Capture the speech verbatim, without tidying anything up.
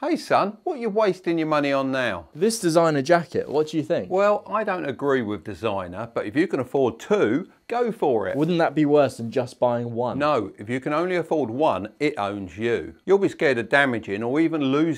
Hey son, what are you wasting your money on now? This designer jacket, what do you think? Well, I don't agree with designer, but if you can afford two, go for it. Wouldn't that be worse than just buying one? No, if you can only afford one, it owns you. You'll be scared of damaging or even losing